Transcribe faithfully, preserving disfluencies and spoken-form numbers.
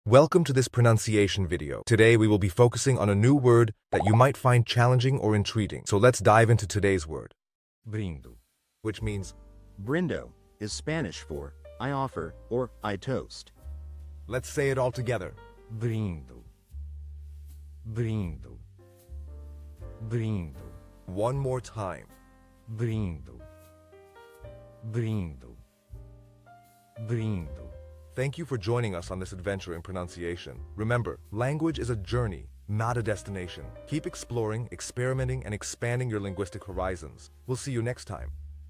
Welcome to this pronunciation video. Today we will be focusing on a new word that you might find challenging or intriguing. So let's dive into today's word, Brindo. which means, Brindo is Spanish for I offer or I toast. let's say it all together. Brindo. Brindo. Brindo. One more time. Brindo. Brindo. Brindo. Thank you for joining us on this adventure in pronunciation. Remember, language is a journey, not a destination. Keep exploring, experimenting, and expanding your linguistic horizons. We'll see you next time.